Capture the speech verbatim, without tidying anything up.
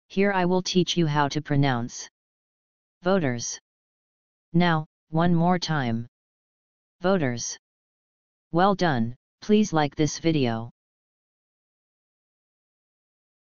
Here I will teach you how to pronounce voters. Now, one more time. Voters. Well done, please like this video.